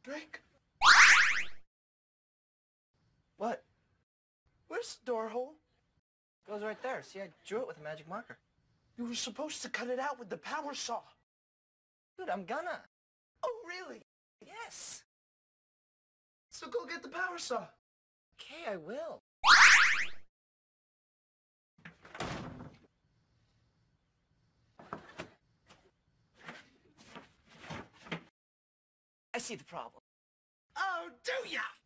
Drake? What? Where's the door hole? Goes right there. See, I drew it with a magic marker. You were supposed to cut it out with the power saw. Dude, I'm gonna. Oh, really? Yes. So go get the power saw. Okay, I will. I see the problem. Oh, do ya?